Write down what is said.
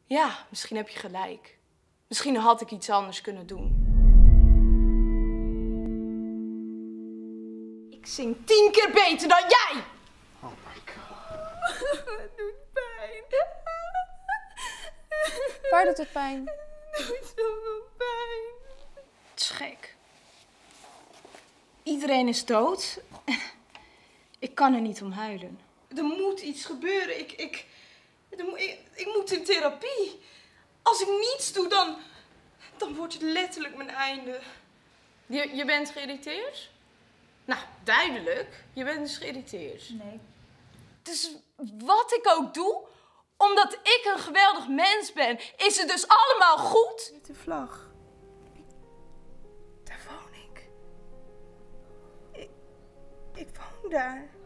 Ja, misschien heb je gelijk. Misschien had ik iets anders kunnen doen. Ik zing 10 keer beter dan jij! Oh my god. Het doet pijn. Waar doet het pijn? Het doet zoveel pijn. Het is gek. Iedereen is dood. Ik kan er niet om huilen. Er moet iets gebeuren. Ik moet in therapie. Als ik niets doe, dan wordt het letterlijk mijn einde. Je bent geïrriteerd? Nou, duidelijk. Je bent dus geïrriteerd. Nee. Dus wat ik ook doe, omdat ik een geweldig mens ben, is het dus allemaal goed? Witte vlag. Daar woon ik. Ik woon daar.